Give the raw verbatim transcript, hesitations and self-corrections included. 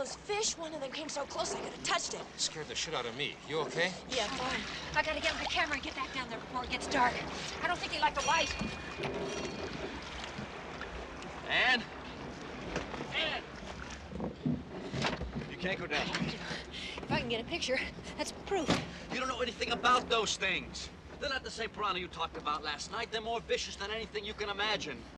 those fish. One of them came so close I could have touched it. Scared the shit out of me. You okay? Yeah, fine. I gotta get my camera and get back down there before it gets dark. I don't think they like the light. Ann? Ann! You can't go down. If I can get a picture, that's proof. You don't know anything about those things. They're not the same piranha you talked about last night. They're more vicious than anything you can imagine.